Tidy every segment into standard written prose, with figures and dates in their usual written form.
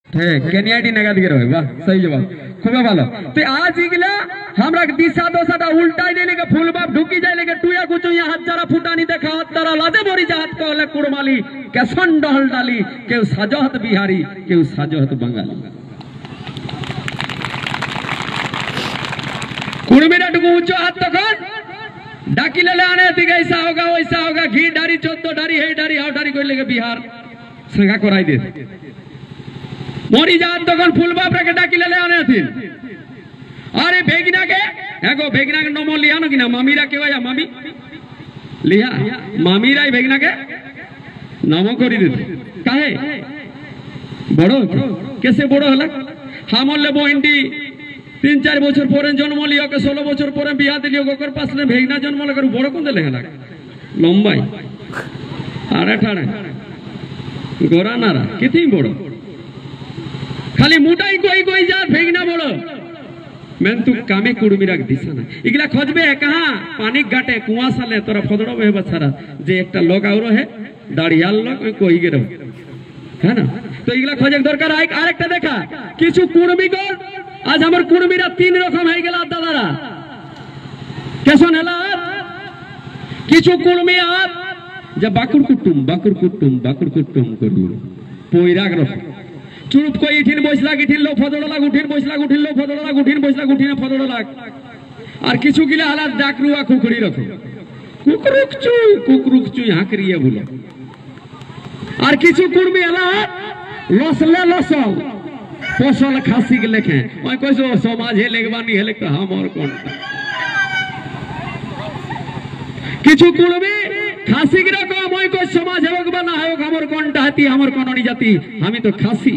কেনিয়াটি নাগাদ গের হয় বাহ সহি জবাব খুবই ভালো। তো আজ ইগলা আমরা দিশা দশাটা উল্টাই দিলে কে ফুল বাপ ঢুকি যায় লেগে টুয়া কুচু হাত যারা ফুটানি দেখা হাত তারা লাজে মরি জাহাত কলে কুড়মালি কেসন ডহল ডালি কেউ সাজহত বিহারি কেউ সাজহত বাঙালি। कुड़मीरा टुकु ऊंचो हाथ तक डाकी ले आने दिखे ऐसा होगा घी डारी 14 डारी हे डारी हाउ डारी कोई लेके बिहार संगा कराई दे मोरी जात तक फुल बाप रे डाकी ले आने थी। अरे भेगिना के एगो भेगिना के नमो लिया न कि ना मामीरा के या मामी लिया मामीरा ही भेगिना के नमो करी दे काहे बड़ो कैसे बड़ो हला हमर ले बोहिंडी 3-4 বছর পরে জন্ম লিও কে 16 বছর পরে বিয়া দিলিও গোকর পাশে ভেগনা জন্ম লাগর বড় কোন দেলে হলা লম্বাই আরে ঠাড়ে গোরা নারা কিতি বড় খালি মুটাই কই যা ভেগনা বড় মেন তু কামে কুড়মি রাখ দিছ না ইগলা খজবে কাহা পানি গাটে কুয়া সালে তোরা ফদড় বে বছরা যে একটা লোক আউরো হে দাড়িয়াল লোক কই গেরো है ना। तो इगला खोजे दरकार आरेकटा देखा किछु कुड़मी कर आज हमार कुड़मीरा 3 रकम হয়ে গেল দাদারা কেসন হলা কিছু কুড়মি আত যে বাকুর কুটুম করি পয়রাগ রক চুপ কই ইঠিন বসলা গিঠিন লো ফদড় লাগ উঠিন বসলা উঠিন লো ফদড় লাগ উঠিন বসলা উঠিন ফদড় লাগ আর কিছু গিলা হলা ডাকরুয়া কুকুড়ি রকম কুকরুক চুই হাকরিয়ে বলো আর কিছু কুড়মি হলা লসলে লসল ফসল খাসি के लेखे ओय कइसो समाज हे लेगबानी हेले तो हमर कोनटा किछु कुड़बी खासी के रकम ओय कोइ समाज हेबक बना है हमर कोनटा हती हमर कोननी जाति हमी तो खासी।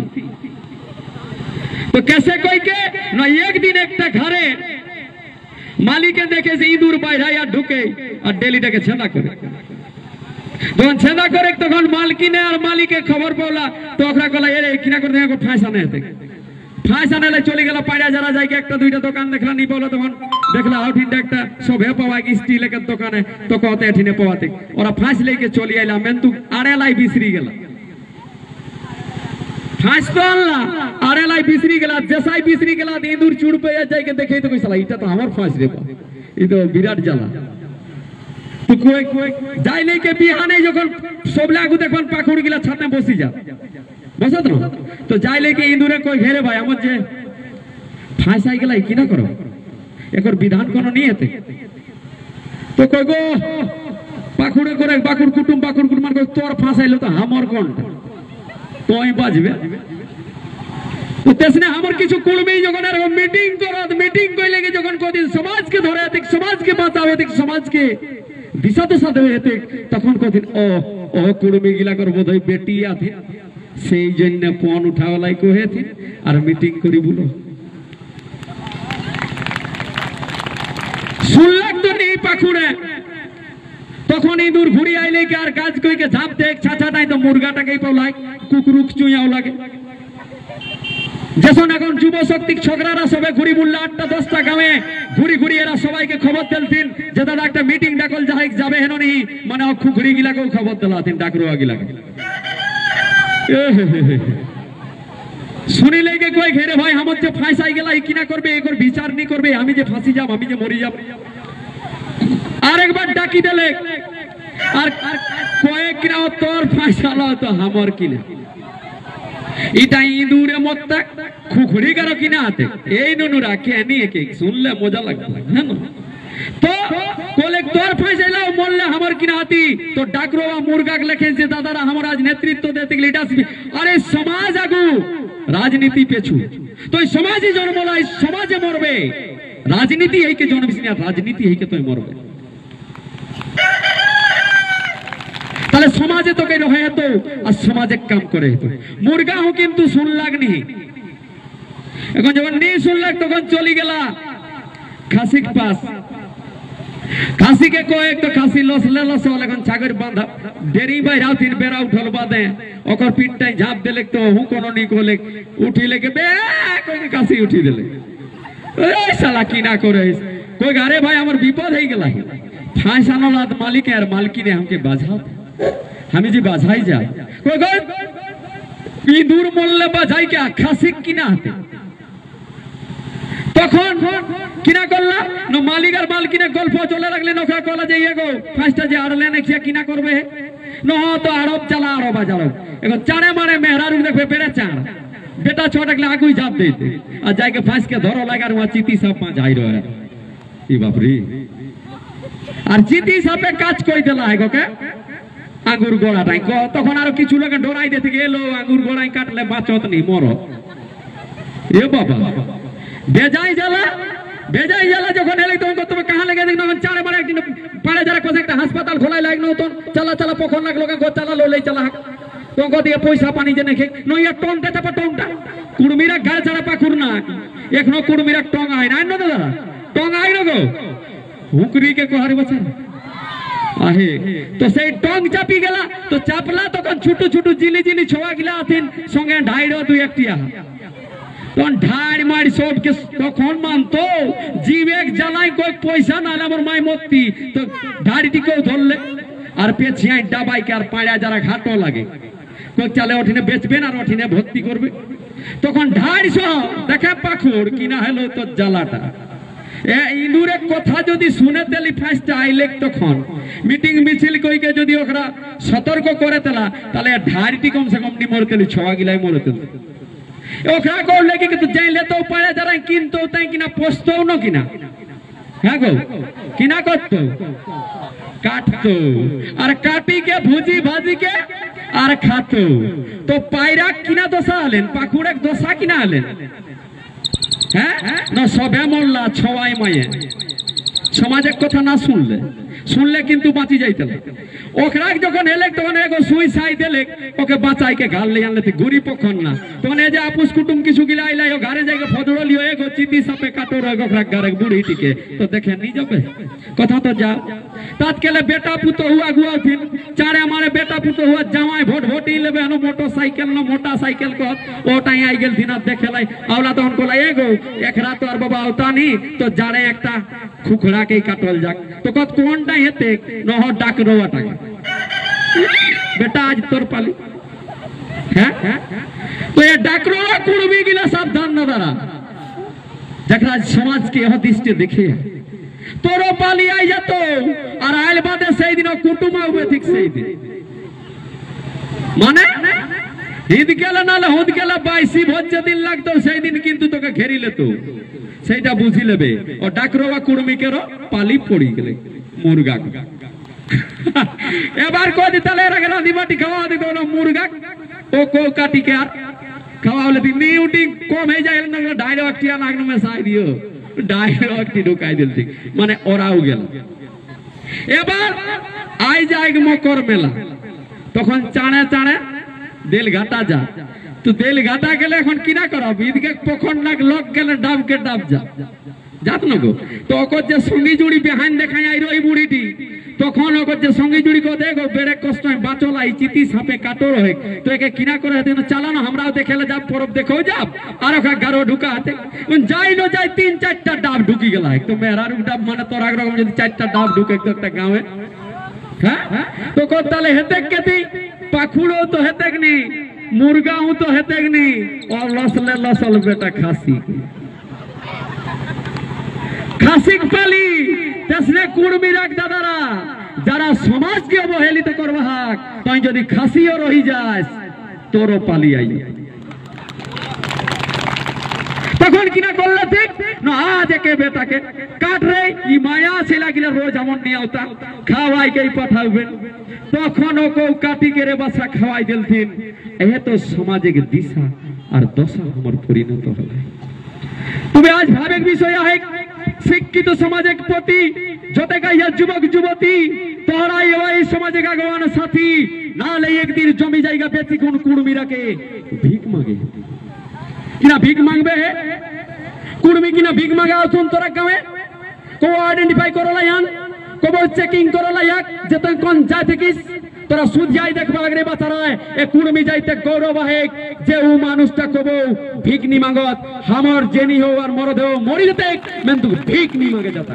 तो कैसे कोई के ना एक दिन एकटा घरे मालिके देखे से इदुर বাইরা या ঢুকে আর ডেলিটাকে ছেঁদা করে যখন ছেঁদা করে তখন মালকিনে আর মালিকে খবর পাওলা তো ওকরা কলা এরে কিনা করে দেখো ফাঁসা নেই ফাঁসা নেলে চলে গেল পাড়া যারা যায় একটা দুইটা দোকান দেখলা নি পাওলা তখন দেখলা আউঠিনটা একটা সবে পাওয়া কি স্টিলের দোকানে তো কতে এঠিনে পাওয়াতে ওরা ফাঁস লেকে চলে আইলা মেন্তু আড়েলাই বিসরি গেল ফাঁস তো আনলা আড়েলাই বিসরি গেল জেসাই বিসরি গেল ইঁদুর চুড় পেয়ে যায় কে দেখেই তো কইছলা এটা তো আমার ফাঁস রে বাবা ই তো বিরাট জ্বালা। তো কই যাই লেকে বিহানে যখন সবলাগু দেখুন পাকুড় গিলা ছাতে বসি যা বসা তো যাই লেকে ইঁদুরে কই ঘেরে ভাই আমার যে ফাঁসাই গেলাই কি না করো একর বিধান কোন নিয়েতে তো কই গো পাকুড়ে করে বাকুর কুটুম মানে তোর ফাঁসাইলো তো আমার কোনটা তোই বাজবে তো তেসনে আমার কিছু কুড়মি যখন আর মিটিং কইলে কি যখন কোদিন সমাজকে ধরে এদিক সমাজকে বাঁচাও এদিক সমাজকে দিশা তো সাথে হতে তখন কোদিন ও কুড়মি গিলা কর বোধহয় বেটি আছে সেই জন্য ফোন উঠাওলাই কহেছে আর মিটিং করি বলো শুনলাম তো নেই পাখুড়ে তখন ইঁদুর ঘুরি আইলে কি আর কাজ কইকে ঝাপ দেখ ছাছাটাই তো মুরগাটাকেই পাওলাই কুকুরুক চুইয়াও লাগে যখন এখন যুব শক্তি ছোকরারা সবে ঘুরি বুল্লা 8টা 10টা গাঁয়ে ঘুরি এরা সবাইকে খবর দিলতিন যে দাদা একটা মিটিং ডাকল যাবে হেননি মানে খুখুরি গিলাকেও খবর দিলাতিন ডাকরুয়া গিলাকে শুনিলে কে কই ঘেরে ভাই আমার যে ফাঁসাই গেলা কিনা করবে এগোর বিচার নি করবে আমি যে ফাঁসি যাব আমি যে মরি যাব আরেকবার ডাকি দিলে আর কয়েক কিনা তোর ফাঁসালো তো আমার কিনা এটা ইঁদুরে মত্তা খুখুরি কারো কিনা হাতে এই নুনুরা কেনি একে শুনলে মজা লাগবে হ্যাঁ তো কোলে তোর ফাঁসাইলাও বললে আমার কিনা হাতি তো ডাকরোয়া মুরগাক লেখে যে দাদারা আমার আজ নেতৃত্ব দিতে লিডারশিপ আরে সমাজ আগু রাজনীতি পেছু তো এই সমাজে জন্মলা এই সমাজে মরবে রাজনীতি এইকে জন্মিস না রাজনীতি এইকে তুই মরবে তাহলে সমাজে তোকে রহে তো আর সমাজে কাম করে তো মুরগা হো কিন্তু শুন লাগনি এখন যখন নি শুনলাক তখন চলি গেলা খাসিক পাস খাসি के कोई तो खासी लसले लसल এখন ছাগর বাঁধা দেরি বাইরাও তিন বেরা উঠল বাদে ওকর পিঠটাই ঝাপ দেলে তো হু কোন নি কোলে উঠিলে কে বে কই খাসি উঠি দিলে ওই শালা কি না করে কই আরে ভাই আমার বিপদ হই গেল ফাঁসানোলাত মালিক আর মালকিনে हमके বাজাও আমি যে বাজাই যা কই ইঁদুর মরলে বাজাই কে খাসিক কিনা হাতে তখন কিনা করলাম না মালিক আর মালকিনে গল্প চলে রাখলেন ওখা কলা যে গো ফার্স্টটা যে আড়লে নেখিয়া কিনা করবে না তো আরব চালা আরব আজারব এখন চারে মারে মেহরারু দেখবে বেড়ে চাঁড় বেটা ছোটাকলে আগুই ঝাপ দিতে আর যাইকে ফাঁসকে ধরো লাগার ওয়া চিতি সাপ মা যাই রয়ে ই বাপরি আর চিতি সাপে কাজ কই দেলা হয় গোকে আঙ্গুর গোড়াটাই তখন আরো কিছু লোকে ডরাই দিতে গেল আঙ্গুর গোড়াই কাটলে বাঁচত নি মরো এ বাবা বেজাই জ্বালা যখন এলে তখন তুমি কাহা লেগে দেখ তখন চারে মারে একদিন পাড়ে যারা কোথায় একটা হাসপাতাল খোলাই লাগলো তখন চালা পখন লাগলো চালা লোলেই চালা তখন দিয়ে পয়সা পানি যে নেখে নইয়া টং দেতে পা টংটা কুড়মিরা গাল ছাড়া পাকুর না এখনো কুড়মিরা টং আয় না না দাদা টং আয় না গো হুকরি কে কোহারি বছর আহে তো সেই টং চাপি গেলা তো চাপলা তখন ছোট ছোট জিলি ছোয়া গিলা আছেন সঙ্গে ঢাইড় দুই একটি তখন ঢাড় মারি সবকে তখন মানতো জীব এক জ্বালাই কই পয়সা না আমার মাই মত্তি তো ঢাড়িটিকেও ধরলে আর পেছিয়াই ডাবাইকে আর পাড়া যারা ঘাটো লাগে কই চালে ওঠিনে বেচবেন আর ওঠিনে ভর্তি করবে তখন ঢাড় সহ দেখে পাখুর কিনা হলো তো জ্বালাটা ইঁদুরের কথা যদি শুনে তেলি ফার্স্টে আইলে তখন মিটিং মিছিল কইকে যদি ওরা সতর্ক করে তেলা তাহলে ঢাড়িটি কমসে কম নি মরে তেলি ছোয়া গিলাই মরে তেলি ওখা করলে কি কিন্তু যাইলে তো পারে যারা কিনতো তাই কিনা পোষতো না কিনা হ্যাঁ গো কিনা করতো কাটতো আর কাটিকে ভুজি ভাজিকে আর খাতো তো পায়রা কিনা দশা হলেন পাখুড়ে দশা কিনা হলেন হ্যাঁ না সবে মরলা ছয় মায়ে সমাজের কথা না শুনলে কিন্তু বাঁচি যাইতে ওখরা যখন এলে তখন এগো সুইসাইড দিলে ওকে বাঁচাইকে ঘাড়লে আনলে গুড়ি পক্ষণ না তখন এই যে আপুস কুটুম কিছু গিলা আইলাই ও ঘরে যাইকে ফদরলিও এগো চিতি সাপে কাটোর ওখরা ঘরে বুড়িটিকে তো দেখে নি যাবে কথা তো যা তাৎকালে বেটা পুতো হুয়া গুয়া দিন চারে আমারে বেটা পুতো হুয়া জামাই ভোটি লেবে হনো মোটরসাইকেল না মোটা সাইকেল কত ওটাই আই গেল দিন দেখেলাই আওলা তখন কোলা এগো একরা তো আর বাবা আওতানি তো যারে একটা খুখড়াকে কাটল যাক তো কত কোনটা হেতে নহ ডাক রোয়াটাকে बेटा आज तोर पाली है तो ये डाकरो कुड़बी गिला सावधान न दारा जकरा समाज के यह दृष्टि देखे तोरो पाली आई जातो और आइल बादे सही दिन कुटुंब हुए ठीक सही दिन माने हिद गेला नाले हुद गेला 22 भोज दिन लागतो सही दिन किंतु तोके घेरी लेतो सेटा बुझी लेबे और डाकरो कुड़बी केरो पाली पड़ी गेले मुर्गा এবার কই দিতালে এর আগে রাদিবাটি খাওয়া দিত না মুরগা ও কো কাটি কে আর খাওয়ালে দি নিউটি কম হয়ে যায় না ডাইরেক্ট টিয়া লাগনো মে সাই দিও ডাইরেক্ট ঢুকাই দিল ঠিক মানে ওরাও গেল এবার আই যায় মকর মেলা তখন চাণে দিল ঘাটা যা তো দিল ঘাটা গেলে এখন কিনা করো বিদকে পখন লাগ লক গেলে ডাবকে ডাব যা जात न गो तो ओकर जे संगी जुड़ी बेहान देखाय आई रही बुढ़ीटी तखन ओकर जे संगी जुड़ी को देखो बेरे कष्ट में बाचल आई चिती सापे काटो रहे तो एके किना करे हते न चला न हमराओ देखेले जाब परब देखो जाब आर ओका गारो ढुका हते उन जाई न जाई 3-4टा डाब ढुकी गेला तो मेहरारू डाब माने तोरा रकम जदी 4टा डाब ढुके एकटा गावे हां तो को ताले हेते केती पाखुड़ो तो हेते नी मुर्गाऊ तो हेते नी और लसल बेटा खासी खासिक पाली तेसने कुड़मी राख दादारा যারা সমাজকে অবহেলিত করবে হাক তাই যদি খাসিও রহি যায় তোরও পালি আই তখন কিনা করলে ঠিক না আজ একে বেটাকে কাট রে ই মায়া ছেলা গিলা রোজ আমন নিয়ে আওতা খাওয়াই কেই পাঠাবেন তখন ওকে কাটি করে বাসা খাওয়াই দিলथिन এ তো সমাজের দিশা আর দশা আমার পরিণত হলো তুমি আজ ভাবেক বিষয় আছে শিক্ষিত সমাজের প্রতি যতে গাইয়া যুবক যুবতী তোরা এই সমাজে গাগওয়ান সাথী নালে একদিন জমি জায়গা বেচি কোন কুড়মি রাখে ভিক মাগে কিনা ভিক মাগবে কুড়মি কিনা ভিক মাগে আসুন তোরা গাঁয়ে কো আইডেন্টিফাই করলা ইয়ান কো চেকিং করলা ইয়াক যেতে কোন যায় দেখিস তোরা সুদ যাই দেখবা আগরে বাতারায় এ কুড়মি যাইতে গৌরব আছে যে ও মানুষটা কবো ভিক নি মাগত হামর জেনি হো আর মরদ হো মরি যেতে কিন্তু ভিক নি মাগে যাতা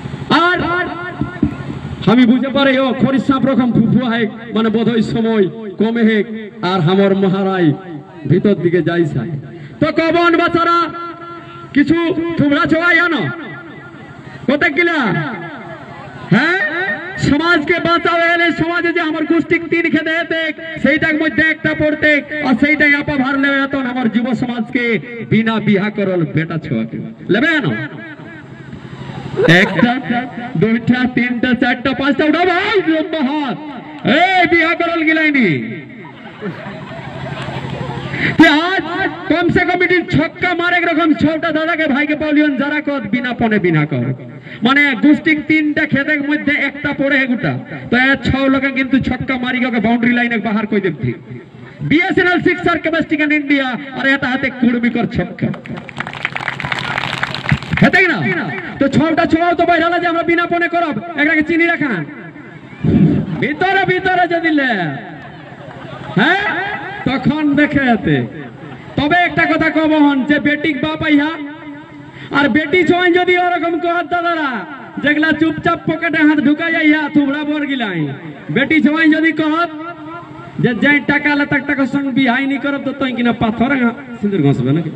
আর আমি বুঝে পারে ও খরিস সাপ রকম ফুফু হয় মানে বোধহয় সময় কমে হেক আর আমার মহারাই ভিতর দিকে যাই সাই তো কবন বাচ্চারা কিছু তোমরা ছোয়াই আনো কোথায় গিলা হ্যাঁ সমাজকে বাঁচাও এলে সমাজে যে আমার গোষ্ঠী তিন খেতে হেতে সেইটার মধ্যে একটা পড়তে আর সেইটাই আপা ভারলে এখন আমার যুব সমাজকে বিনা বিহা করল বেটা ছোয়াকে লেবে না একটা দুইটা তিনটা চারটা পাঁচটা উঠা ভাই লম্বা হাত এই বিহা করল গিলাইনি आज कम से कम छक्का मारे रकम छोटा दादा के भाई के पालियन जरा कद बिना पने बिना कर माने गोष्ठी तीनटा खेते मध्य एकटा पड़े है गोटा तो ए 6 लोग किंतु छक्का मारी के बाउंड्री लाइन बाहर कोई देथि BSNL 6 sir capacity in India और एटा हाथे कुड़मी कर छक्का हेते ना तो छटा छओ तो বাইরালা যে আমরা বিনা পনে করব একটাকে চিনি রাখা ভিতরে ভিতরে যদি লে হ্যাঁ তখন দেখে যেতে তবে একটা কথা কব হন যে বেটিক বাপ আইহা আর বেটি ছয় যদি ওরকম কহাত দাদারা যেগুলা চুপচাপ পকেটে হাত ঢুকাই আইহা তোমরা বর গিলাই বেটি ছয় যদি কহাত যে যাই টাকা লাখ টাকা সঙ্গ বিহাই নি করব তো তুই কিনা পাথর সিঁদুর ঘষবে নাকি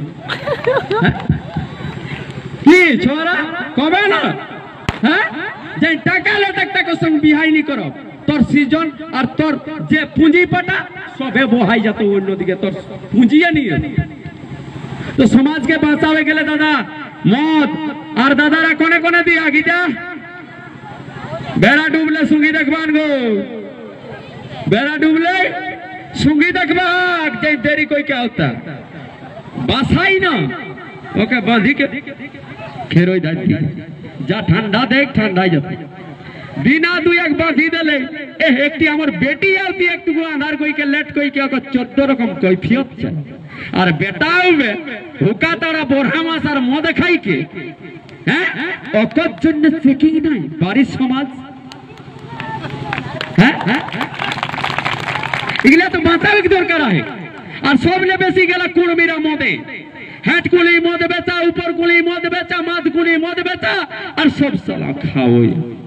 কি ছোরা কবে না হ্যাঁ যাই টাকা লাখ টাকা সঙ্গ বিহাই নি করব তোর সিজন আর তোর যে পুঁজি পাটা সবে বহাই যেত অন্যদিকে তোর পুঁজিয়ে নিয়ে তো সমাজকে বাঁচাবে গেলে দাদা মদ আর দাদারা কোনে কোনে দিয়া গিটা বেড়া ডুবলে সুঙ্গি দেখবান গো বেড়া ডুবলে সুঙ্গি দেখবা যে দেরি কই কে হতা বাসাই না ওকে বাঁধি के খেরোই দাঁড়ি যা ঠান্ডা দেখ ঠান্ডাই যাবে बिना दू एक बाधी दिले एक बेटी आती एक आधार कोई के लेट कोई के 14 रकम कैफियत और बेटाओ में हुका तारा बोरा मास और मद खाई के हैं ओकर जन्य चेकिंग नहीं बारिश समाज हैं इगला तो बातावे के दरकार है और सब ले बेसी गेला कुड़मीरा मदे हेट कुली मद बेचा ऊपर कुली मद बेचा मद कुली मद बेचा और सब साला खाओ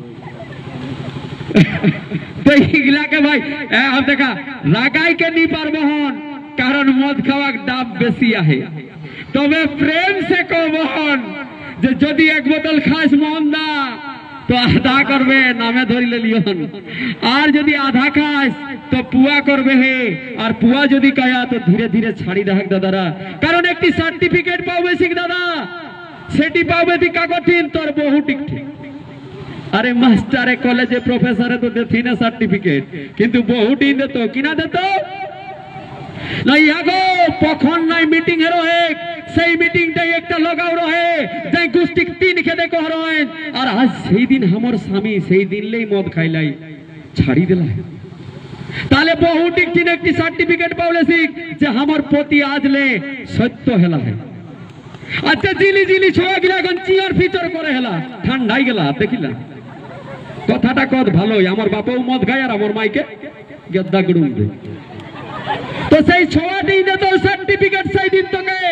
तो इगला के भाई हम देखा रागाई के नहीं पार बहन कारण मद खावा डाब बेसी आहे तो वे प्रेम से को बहन जे जदि एक बोतल खास मोहनदा तो आधा करबे नामे धरि ले लियन और जदि आधा खास तो पुआ करबे हे और पुआ जदि कया तो धीरे धीरे छाड़ी रहक दादारा कारण एकटी सार्टिफिकेट पावे सिक दादा सेटी पावे ती कागठिन तोर बहु टिक अरे मास्टर कॉलेज प्रोफेसर तो देती ना सर्टिफिकेट किंतु बहुत ही देतो किना देतो नहीं आगो पखन नहीं मीटिंग हेरो एक सही मीटिंग टाई एकटा लगाव रहे जाई गोष्ठी तीन खेदे कह रहे और आज सही दिन हमर स्वामी सही दिन लेई मद खाइलाई छाड़ी देला ताले बहुत ही तीन एकटी सर्टिफिकेट पावले सिक जे हमर पोती आज ले सत्य हेला है अच्छा जिली जिली छोआ गिला गंची और फीचर करे हेला ठंडाई गेला देखिला কথাটা কত ভালোই আমার বাপও মদ খায় আর আমার মাইকে গদ্দা গুড়ুম দে তো সেই ছোয়া দিন দে তো সার্টিফিকেট সেই দিন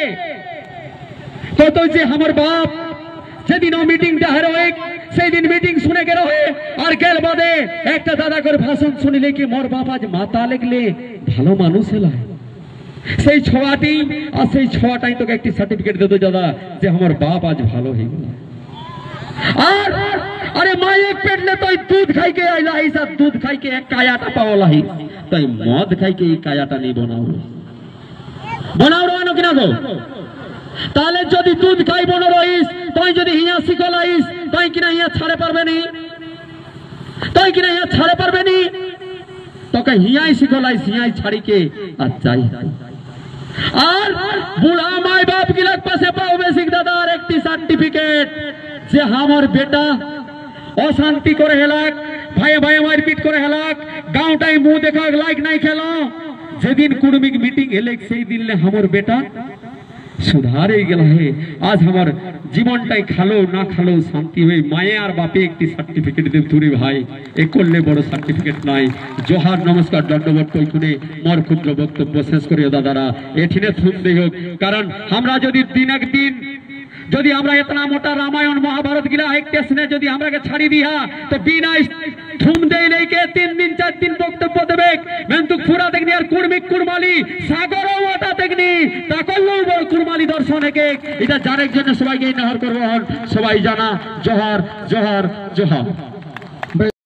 তো যে আমার বাপ সেদিন মিটিংটা হেরো এক সেই দিন মিটিং শুনে গেল হে আর গেল বাদে একটা দাদা করে ভাষণ শুনিলে কি মোর বাপ আজ মাথা লাগলে ভালো মানুষ হলা সেই ছোয়াটি আর সেই ছোয়াটাই তোকে একটি সার্টিফিকেট দে তো দাদা যে আমার বাপ আজ ভালো হয়ে গেল और अरे माँ एक पेट ले तो दूध खाई के आइला ही सब दूध खाई के एक कायाटा पावला ही तो मद खाई के एक कायाटा नहीं बनाओ रहो किना गो ताले जदि दूध खाई बनो रहिस तई जदि हिया सिखलाइस तई किना हिया छाड़े पारबे नी तई किना हिया छाड़े पारबे नी तो के हिया सिखलाइस हिया छाड़ी के आ जाई और बुढ़ा माई बाप की लग पासे पाओ सिख दादा एकटी सर्टिफिकेट যে আমার বেটা অশান্তি করে হেলাক ভাই ভাই মারপিট করে হেলাক গাঁওটাই মুখ দেখা লাইক নাই খেলো যেদিন কুড়মিক মিটিং হেলে সেই দিন আমার বেটা सुधारे गया है आज हमार जीवनटाई खालो ना खालो शांति हुई माये और बापे एक सार्टिफिकेट दे तुरी भाई एक करले बड़ सार्टिफिकेट नाई जोहार नमस्कार दंडवत कइकुने मोर क्षुद्र वक्तव्य शेष करियो दादारा एठिने थुम देहो कारण हमरा जदि दिन एक दिन যদি আমরা এতনা মোটা রামায়ণ মহাভারত গিলা এক স্টেশনে যদি আমরাকে ছাড়ি দিয়া তো বিনা থুম দেই নাই কে 3 দিন 4 দিন বক্তব্য দেবে মেন্তুক ফুরা দেখনি আর কুড়মিক কুড়মালি সাগরও ওটা দেখনি তাকল্লু বড় কুড়মালি দর্শন একে এটা জানের জন্য সবাইকে নহর করব সবাই জানা জোহার জোহার জোহার।